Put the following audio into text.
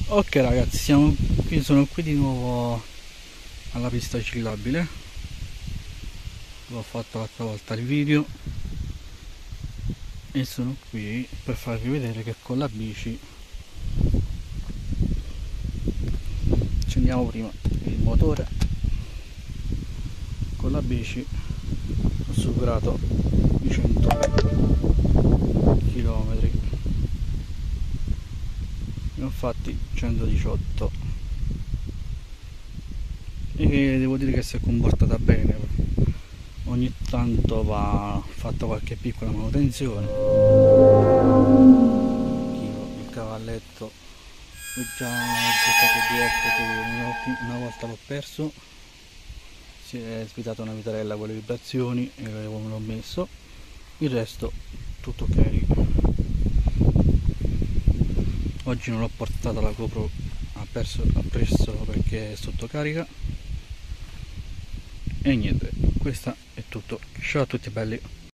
Ok ragazzi, sono qui di nuovo alla pista ciclabile. L'ho fatto l'altra volta il video e sono qui per farvi vedere che con la bici accendiamo prima il motore. Con la bici ho superato i 100 km, ne ho fatti 118 e devo dire che si è comportata bene. Ogni tanto va fatta qualche piccola manutenzione. Il cavalletto è già stato diverso che una volta l'ho perso, si è svitato una vitarella con le vibrazioni e l'ho messo, il resto tutto ok. Oggi non l'ho portata la GoPro appresso perché è sotto carica. E niente, questo è tutto. Ciao a tutti belli.